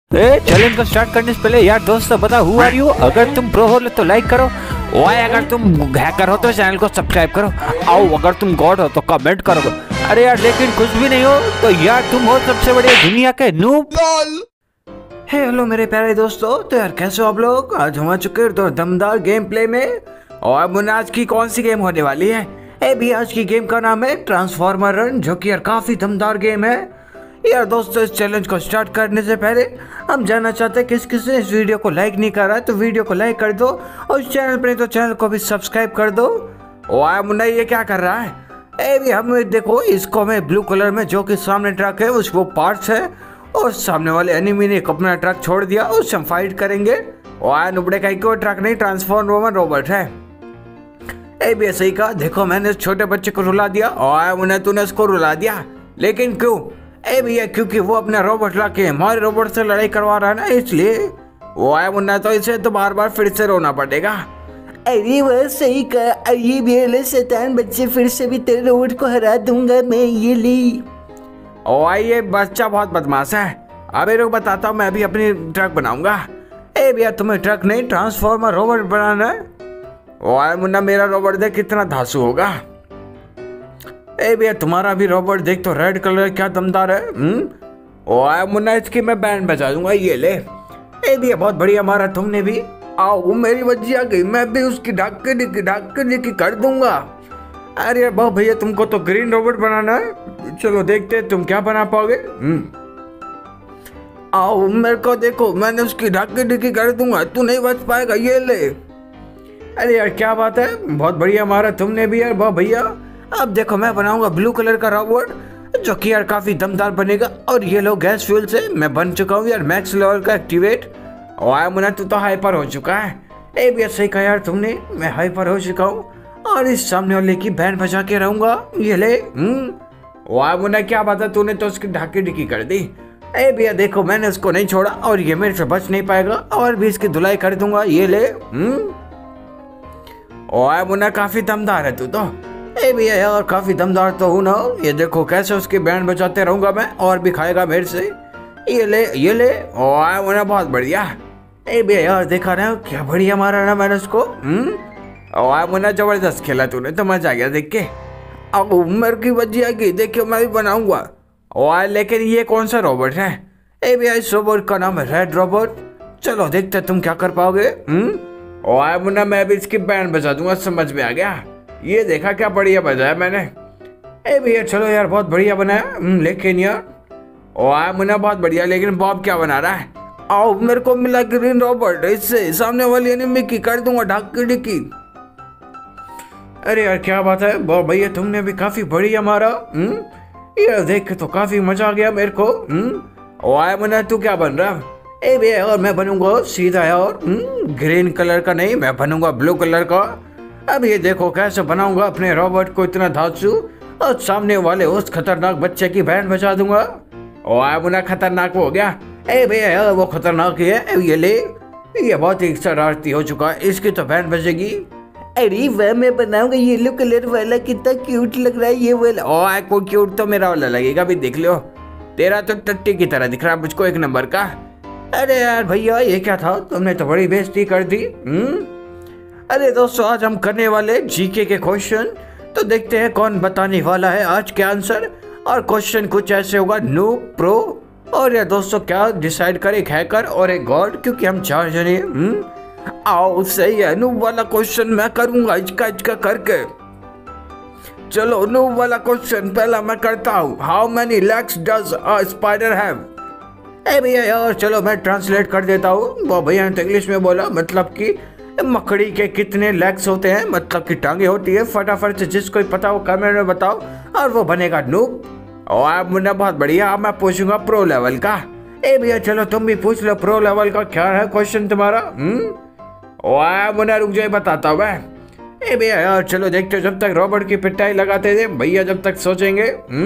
Challenge को start करने से पहले यार दोस्तों बता हु आर यू। अगर तुम प्रो हो तो लाइक करो, और अगर तुम हैकर हो तो चैनल को सब्सक्राइब करो, आओ अगर तुम गॉड हो तो कमेंट करो। अरे यार लेकिन कुछ भी नहीं हो तो यार तुम हो सबसे बड़े दुनिया के नूब। हेलो मेरे प्यारे दोस्तों, तो यार कैसे हो आप लोग। आज हम आ चुके हैं तो दमदार गेम प्ले में। और मुन्ना आज की कौन सी गेम होने वाली है? भी आज की गेम का नाम है ट्रांसफॉर्मर रन, जो कि यार काफी दमदार गेम है। यार दोस्तों इस चैलेंज को स्टार्ट करने से पहले हम जानना चाहते हैं किस किस ने इस वीडियो को लाइक नहीं कर रहा है, तो वीडियो को लाइक कर दो और इस चैनल पर तो चैनल को भी सब्सक्राइब कर दो। और मुन्ना ये क्या कर रहा है? भी हम देखो इसको मैं ब्लू कलर में जो कि सामने ट्रक है उस वो पार्ट्स है, और सामने वाले एनिमी ने अपना ट्रक छोड़ दिया, उससे हम फाइट करेंगे। और नुबड़े का एक ट्रक नहीं, ट्रांसफॉर्मर रोबोट है। भी ऐसे ही कहा, देखो मैंने छोटे बच्चे को रुला दिया और उन्हें तूने उसको रुला दिया, लेकिन क्यों? भैया क्योंकि वो अपना रोबोट ला के हमारे रोबोट से लड़ाई करवा रहा है ना, इसलिए वो आया मुन्ना, तो इसे तो बार बार फिर से रोना पड़ेगा। अरे वह सही कहा, ये भी शैतान बच्चे, फिर से भी तेरे रोबोट को हरा दूंगा मैं, ये ली। और ये बच्चा बहुत बदमाश है। अबे रुक बताता हूँ, मैं अभी अपनी ट्रक बनाऊंगा। भैया तुम्हें ट्रक नहीं ट्रांसफॉर्मर रोबोट बनाना है। और मुन्ना मेरा रोबोट देख कितना धांसू होगा। भैया तुम्हारा भी रोबोट देख तो रेड कलर क्या दमदार है। और मुन्ना इसकी मैं बैंड बजा दूंगा, ये ले। भैया बहुत बढ़िया मारा तुमने भी। आओ मेरी बच्ची आ गई, मैं भी उसकी ढाक के कर दूंगा। अरे बहुत भैया तुमको तो ग्रीन रोबोट बनाना है, चलो देखते हैं तुम क्या बना पाओगे। आओ मेरे को देखो, मैंने उसकी ढाकी कर दूंगा, तू नहीं बच पाएगा, ये ले। अरे यार क्या बात है, बहुत बढ़िया मारा तुमने भी यार, बहुत भैया। अब देखो मैं बनाऊंगा ब्लू कलर का रोबोट, जो कि यार काफी दमदार बनेगा। और ये लो गैस फ्यूल से मैं बन चुका हूँ यार मैक्स लेवल का एक्टिवेट। और मुन्ना तू तो हाइपर हो चुका है। भी सही कहा यार तुमने, मैं हाइपर हो चुका हूँ और इस सामने वाले की बैंड बजा के रहूंगा, ये ले। वाह मुन्ना क्या बात है, तूने तो उसकी ढाकी कर दी। भैया देखो मैंने उसको नहीं छोड़ा और ये मेरे से बच नहीं पाएगा, और भी इसकी धुलाई कर दूंगा, ये ले। और मुन्ना काफी दमदार है तू तो। भैया यार काफी दमदार तो हूँ ना, ये देखो कैसे उसकी बैंड बजाते रहूंगा मैं, और भी खाएगा मेरे से, ये ले ये ले। और मुन्ना बहुत बढ़िया। भैया यार देखा ना क्या बढ़िया मारा ना मैंने उसको। और मुन्ना जबरदस्त खेला तूने, तो मजा आ गया देख के। अब उम्र की बच्ची आ गई, देखियो मैं भी बनाऊंगा। और लेकिन ये कौन सा रोबोट है? भैया इस रोबोट का नाम है रेड रोबोट, चलो देखते तुम क्या कर पाओगे। और मुन्ना मैं भी इसकी बैंड बजा दूंगा, समझ में आ गया। ये देखा क्या बढ़िया बजाया मैंने। भैया चलो यार बहुत बढ़िया बनाया, लेकिन यार और मुन्ना बहुत बढ़िया, लेकिन बॉब क्या बना रहा है? आओ मेरे को मिला ग्रीन रोबोट, इससे सामने वाली एनिमी की कर दूंगा ढाकी डिकी। अरे यार क्या बात है बॉब भैया, तुमने भी काफी बढ़िया मारा। यार देख के तो काफी मजा आ गया मेरे को। और मुन्ना तू क्या बन रहा? भैया और मैं बनूंगा सीधा यार ग्रीन कलर का नहीं, मैं बनूंगा ब्लू कलर का। अब ये देखो कैसे बनाऊंगा अपने रोबोट को इतना धांसू, और सामने वाले उस खतरनाक बच्चे की बैंड बजा दूंगा। और मुन्ना खतरनाक हो गया। भैया वो खतरनाक ही है, ये ले। ये बहुत ही शरारती हो चुका है, इसकी तो बैंड बजेगी। अरे वह मैं बनाऊंगा येलो कलर वाला, कितना क्यूट लग रहा है ये वाला। और को क्यूट तो मेरा वाला लगेगा, भी देख लो, तेरा तो टट्टी की तरह दिख रहा है मुझको, एक नंबर का। अरे यार भैया ये क्या था, तुमने तो बड़ी बेइज्जती कर दी। अरे दोस्तों आज हम करने वाले जीके के क्वेश्चन, तो देखते हैं कौन बताने वाला है आज के आंसर। और क्वेश्चन कुछ ऐसे होगा, नूब, प्रो और यार दोस्तों क्या डिसाइड करे, एक हैकर और एक गॉड, क्योंकि हम 4 जने। आओ सही है, नूब वाला क्वेश्चन मैं करूंगा इचका करके। चलो नूब वाला क्वेश्चन पहला मैं करता हूँ। How many legs does a spider have? भैया यार चलो मैं ट्रांसलेट कर देता हूँ। वो भैया ने तो इंग्लिश में बोला, मतलब कि मकड़ी के कितने लेग्स होते हैं, मतलब कि टांगे होती है। फटाफट से जिसको पता हो कमेंट में बताओ, और वो बनेगा नूब। और मुन्ना बहुत बढ़िया, अब मैं पूछूंगा प्रो लेवल का। भैया चलो तुम भी पूछ लो प्रो लेवल का क्या है क्वेश्चन तुम्हारा। और मुन्ना रुक जाए बताता हूँ मैं। भैया यार चलो देखते, जब तक रोबोट की पिटाई लगाते थे भैया जब तक सोचेंगे।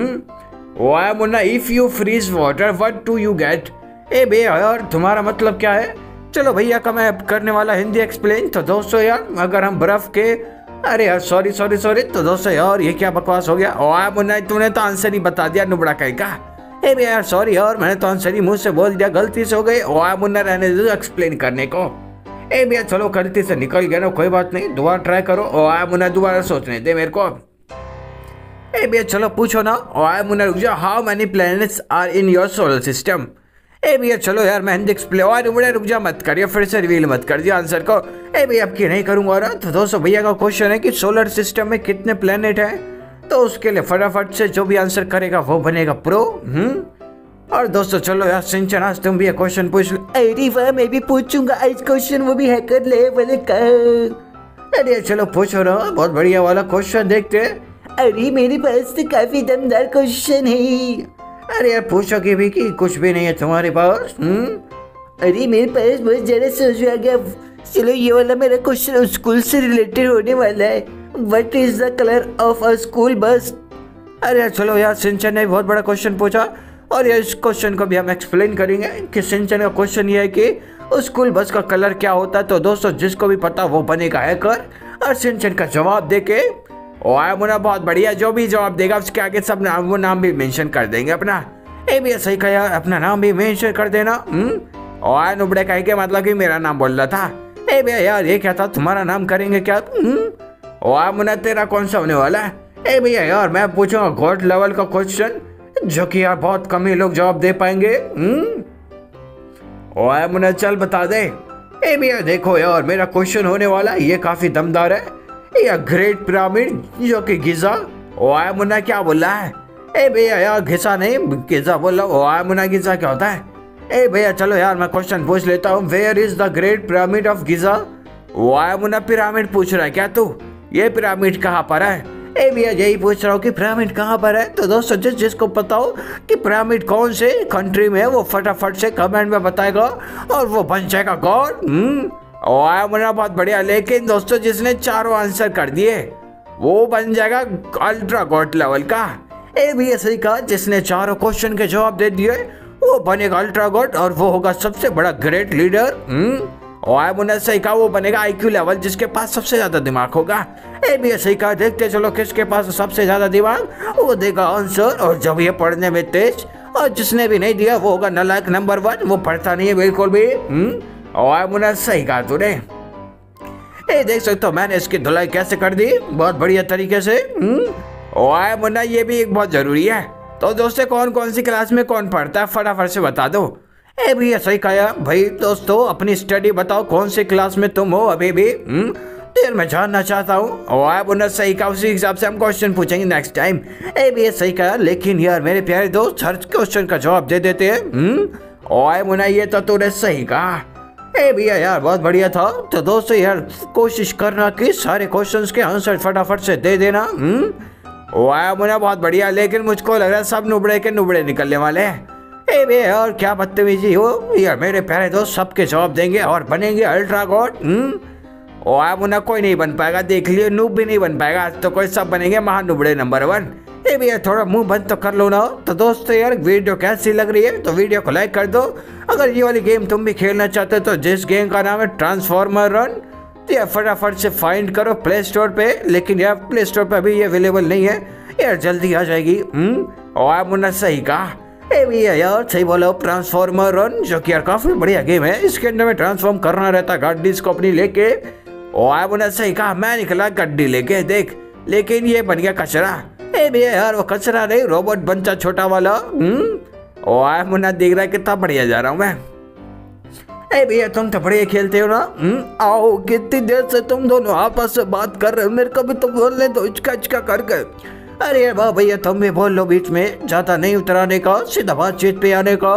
और Munna if you freeze water what do you get? भैया यार तुम्हारा मतलब क्या है? चलो भैया का मैं करने वाला हिंदी एक्सप्लेन। तो दोस्तों यार अगर हम बर्फ के, अरे यार सॉरी तो दोस्तों यार ये क्या बकवास हो गया। और मुन्ना तूने तो आंसर ही बता दिया नुबड़ा कहीं का। ए भैया यार सॉरी यार, मैंने तो आंसर ही मुंह से बोल दिया, गलती से हो गई। ओ आया मुन्ना, रहने दो एक्सप्लेन करने को। ए भैया चलो गलती से निकल गया ना, कोई बात नहीं, दोबारा ट्राई करो। ओ आया मुन्ना दोबारा सोचने दे मेरे को। ए भैया चलो पूछो ना। ओ आया मुन्ना रुक जाओ, how many planets are in your solar system. ए भैया चलो यार मैं एक्सप्लेन, और रुक जा मत करिए, फिर से रिवील मत कर दिया आंसर को। ए भैया अब की नहीं करूंगा ना। तो दोस्तों भैया का क्वेश्चन है कि सोलर सिस्टम में कितने प्लैनेट हैं, तो उसके लिए फटाफट से जो भी आंसर करेगा वो बनेगा प्रो। और दोस्तों चलो यार सिंचन आज तुम भी क्वेश्चन पूछ लो। अरे वाह, मैं भी पूछूंगा आज क्वेश्चन, वो भी हैकर लेवल का। अरे चलो पूछो ना, बहुत बढ़िया वाला क्वेश्चन देखते हैं। अरे मेरे पास तो काफी दमदार क्वेश्चन है। अरे यार पूछो कि भी कि कुछ भी नहीं है तुम्हारे पास। अरे मेरे पास बहुत ज्यादा सोच आ गया। चलो ये वाला मेरा क्वेश्चन स्कूल से रिलेटेड होने वाला है। What is the colour of a school bus. अरे यार चलो यार सिंचन ने बहुत बड़ा क्वेश्चन पूछा, और ये इस क्वेश्चन को भी हम एक्सप्लेन करेंगे कि सिंचन का क्वेश्चन ये है कि स्कूल बस का कलर क्या होता है। तो दोस्तों जिसको भी पता वो बनेगा हैकर, और सिंचन का जवाब देके ओ आया मुन्ना बहुत बढ़िया, जो भी जवाब देगा उसके आगे सब नाम वो नाम भी मेंशन कर देंगे अपना। ए भैया सही कहा यार, अपना नाम भी मेंशन कर देना। ओ आया नुबड़े कहे के मतलब कि मेरा नाम बोल रहा था। ए भैया यार ये क्या था, तुम्हारा नाम करेंगे क्या। ओ आया मुन्ना तेरा कौन सा होने वाला है। ए भैया यार मैं पूछूंगा गॉड लेवल का क्वेश्चन, जो कि यार बहुत कम ही लोग जवाब दे पाएंगे। ओ आया मुन्ना चल बता दे। ए भैया देखो यार मेरा क्वेश्चन होने वाला है, ये काफी दमदार है। या ग्रेट पिरामिड जो कि गिजा। ओ आया मुन्ना क्या बोल रहा है। ए भैया यार घिसा नहीं गिजा बोल रहा हूँ। ओ आया मुन्ना गिजा क्या होता है। ए भैया चलो यार मैं क्वेश्चन पूछ लेता हूँ, where is the great pyramid of Giza. ओ आया मुन्ना पिरामिड पूछ रहा है क्या तू, ये पिरामिड कहाँ पर है। ए भैया यही पूछ रहा हूँ कि पिरामिड कहाँ पर है। तो दोस्तों जिसको पता हो कि पिरामिड कौन से कंट्री में है वो फटाफट से कमेंट में बताएगा, और वो बन जाएगा गॉड। ओ आया मुन्ना बहुत बढ़िया, लेकिन दोस्तों जिसने चारों आंसर कर दिए वो बन जाएगा अल्ट्रा गॉड लेवल का। ए भैया सही कहा, जिसने चारों क्वेश्चन के जवाब दे दिए वो बनेगा अल्ट्रा गॉड, और वो होगा सबसे बड़ा ग्रेट लीडर। ओ आया मुन्ना सही कहा, वो बनेगा आईक्यू लेवल, जिसके पास सबसे ज्यादा दिमाग होगा। ए भैया सही कहा, देखते चलो किसके पास सबसे ज्यादा दिमाग, वो देगा आंसर। और जब ये पढ़ने में तेज, और जिसने भी नहीं दिया वो होगा नालायक नंबर 1, वो पढ़ता नहीं है बिल्कुल भी। ओ आया मुन्ना सही कहा तूने। ए देख सकते हो मैंने इसकी धुलाई कैसे कर दी, बहुत बढ़िया तरीके से। ओ आया मुन्ना ये भी एक बहुत जरूरी है। तो दोस्तों कौन कौन सी क्लास में कौन पढ़ता है फटाफट से बता दो। ए भैया सही कहा भाई, दोस्तों अपनी स्टडी बताओ, कौन सी क्लास में तुम हो अभी भी। देर मैं जानना चाहता हूँ। ओ आया मुन्ना सही कहा, उसी हिसाब से हम क्वेश्चन पूछेंगे नेक्स्ट टाइम। ए भैया सही कहा, लेकिन यार मेरे प्यारे दोस्त हर क्वेश्चन का जवाब दे देते हैं। ओ आया मुन्ना ये तो तूने सही कहा। ए भैया यार बहुत बढ़िया था। तो दोस्तों यार कोशिश करना कि सारे क्वेश्चंस के आंसर फटाफट से दे देना। ओ आया मुन्ना बहुत बढ़िया, लेकिन मुझको लग रहा है सब नुबड़े के नुबड़े निकलने वाले हैं। ए भैया यार क्या बदतमीजी हो यार, मेरे प्यारे दोस्त सबके जवाब देंगे और बनेंगे अल्ट्रा गॉड। ओ आया मुन्ना कोई नहीं बन पाएगा, देख लियो, नूब भी नहीं बन पाएगा, तो कोई सब बनेंगे महान नुबड़े नंबर 1। ए भैया थोड़ा मुंह बंद तो कर लो ना। तो दोस्तों यार वीडियो कैसी लग रही है तो वीडियो को लाइक कर दो। अगर ये वाली गेम तुम भी खेलना चाहते हो तो जिस गेम का नाम है ट्रांसफॉर्मर रन, तो यार फटाफट से फाइंड करो प्ले स्टोर पे। लेकिन यार प्ले स्टोर पे अभी ये अवेलेबल नहीं है, यार जल्दी आ जाएगी। और मुन्ना सही कहा। ए भैया यार सही बोला, ट्रांसफॉर्मर रन जो कि यार काफी बढ़िया गेम है, इसके अंदर में ट्रांसफॉर्म करना रहता है गाड़ी को अपनी लेके। और मुन्ना सही कहा, मैं निकला गड्डी लेके देख, लेकिन ये बन गया कचरा। ए भैया यार वो कचरा नहीं, रोबोट बनता छोटा वाला। और मुन्ना देख रहा है कितना बढ़िया जा रहा हूँ मैं। ए भैया तुम तो बढ़िया खेलते हो ना। आओ कितनी देर से तुम दोनों आपस में बात कर रहे हो, मेरे को भी तो बोलने दो इचका करके। अरे वाह भैया तुम भी बोल लो बीच में, ज्यादा नहीं उतराने का, सीधा बातचीत पे आने का।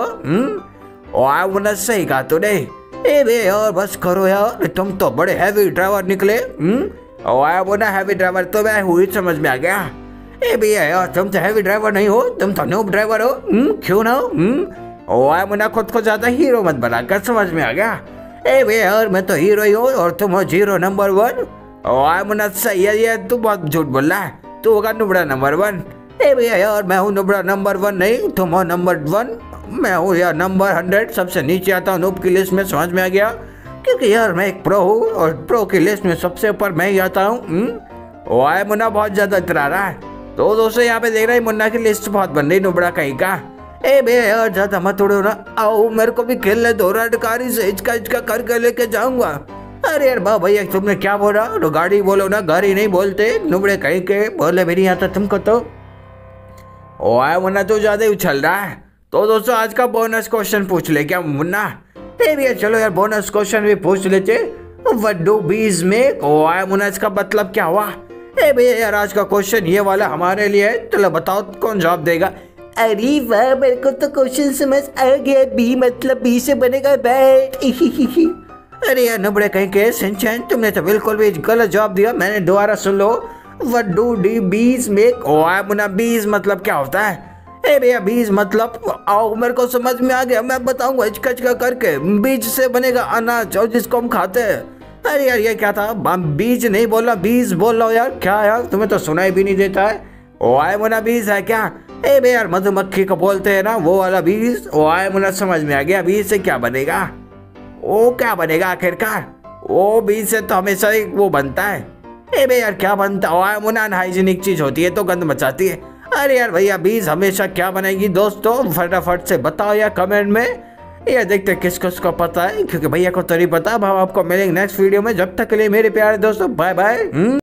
और मुन्ना सही कहा तूने। ए भैया यार बस करो यार, तुम तो बड़े हैवी ड्राइवर निकले। और मुन्ना हैवी ड्राइवर तो मैं हुई समझ में आ गया। ए भैया यार तुम तो हैवी ड्राइवर नहीं हो, तुम तो नूब ड्राइवर हो। क्यों ना हो। मुन्ना खुद को ज्यादा हीरो मत बनाकर, समझ में आ गया। ए भैया यार मैं तो हीरो ही हूँ और तुम हो जीरो नंबर 1। और मुन्ना सही है, ये तू बहुत झूठ बोल रहा है, तू होगा नुबड़ा नंबर 1। ए भैया यार मैं हूँ नुबड़ा नंबर 1 नहीं, तुम हो नंबर 1। मैं हूँ यार नंबर 100, सबसे नीचे आता हूँ नूब की लिस्ट में, समझ में आ गया। क्योंकि यार मैं एक प्रो हूँ और प्रो की लिस्ट में सबसे ऊपर मैं ही आता हूँ। और मुन्ना बहुत ज्यादा इतरा रहा है। तो दोस्तों यहाँ पे देख रहे हैं मुन्ना की लिस्ट बहुत बन रही नुबड़ा कहीं का। ए बे यार ज्यादा मत उड़ो ना, आओ मेरे को भी खेलने दो, गाड़ी से हिचका करके लेके जाऊंगा। अरे यार बा भैया तुमने क्या बोला, तो गाड़ी बोलो ना, गाड़ी नहीं बोलते, नुबड़े कहीं के बोले भी नहीं आता तुमको तो। ओ आया मुन्ना तो ज्यादा ही उछल रहा है। तो दोस्तों आज का बोनस क्वेश्चन पूछ ले क्या मुन्ना? भैया चलो यार बोनस क्वेश्चन भी पूछ लेते। What do bees make? ओ आया मुन्ना इसका मतलब क्या हुआ? भैया यार आज का क्वेश्चन ये वाला हमारे लिए है, चलो बताओ कौन जवाब देगा? अरे वाह, मेरे को तो क्वेश्चन समझ आ गया। बी मतलब बी से बनेगा बैट। अरे यार नबड़े कहीं के सिंचन, तुमने तो बिल्कुल भी गलत जवाब दिया, मैंने दोबारा सुन लो। What do the bees make? ओ आया मुन्ना बीज मतलब क्या होता है? भैया बीज मतलब, आओ मेरे को समझ में आ गया, मैं बताऊंगा हिचका करके। बीज से बनेगा अनाज और जिसको हम खाते हैं। अरे यार ये क्या था, बीज नहीं बोला बीज बोल रहा यार, क्या यार तुम्हें तो सुनाई भी नहीं देता है। ओ आए मुन्ना बीज है क्या? भैया यार मधुमक्खी को बोलते हैं ना वो वाला बीज। ओ आए मुन्ना समझ में आ गया, बीज से क्या बनेगा? ओ क्या बनेगा आखिरकार? ओ बीज से तो हमेशा ही वो बनता है। भैया यार क्या बनता? ओ आए मुन्ना अनहाइजीनिक चीज होती है तो गंद मचाती है। अरे यार भैया बीज हमेशा क्या बनेगी दोस्तों, फटाफट से बताओ यार कमेंट में। ये देखते किसको पता है, क्योंकि भैया को तो नहीं पता। अब हम आपको मिलेंगे नेक्स्ट वीडियो में, जब तक के लिए मेरे प्यारे दोस्तों बाय बाय।